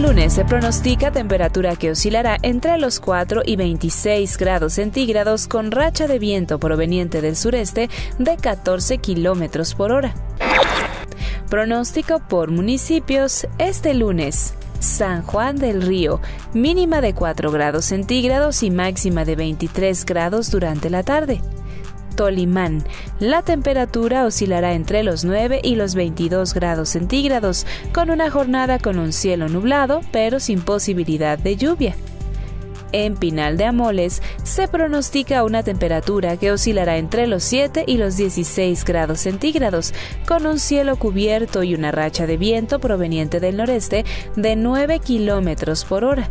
lunes se pronostica temperatura que oscilará entre los 4 y 26 grados centígrados con racha de viento proveniente del sureste de 14 kilómetros por hora. Pronóstico por municipios este lunes. San Juan del Río, mínima de 4 grados centígrados y máxima de 23 grados durante la tarde. Tolimán, la temperatura oscilará entre los 9 y los 22 grados centígrados, con una jornada con un cielo nublado, pero sin posibilidad de lluvia. En Pinal de Amoles se pronostica una temperatura que oscilará entre los 7 y los 16 grados centígrados, con un cielo cubierto y una racha de viento proveniente del noreste de 9 kilómetros por hora.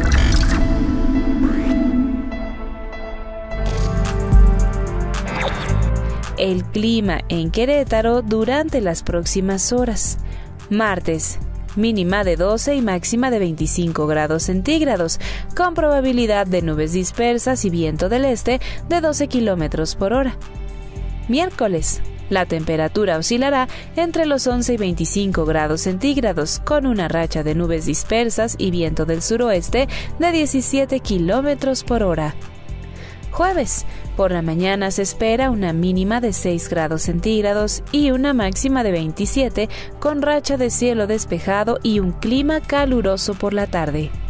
El clima en Querétaro durante las próximas horas. Martes, mínima de 12 y máxima de 25 grados centígrados, con probabilidad de nubes dispersas y viento del este de 12 kilómetros por hora. Miércoles, la temperatura oscilará entre los 11 y 25 grados centígrados, con una racha de nubes dispersas y viento del suroeste de 17 kilómetros por hora. Jueves, por la mañana se espera una mínima de 6 grados centígrados y una máxima de 27, con racha de cielo despejado y un clima caluroso por la tarde.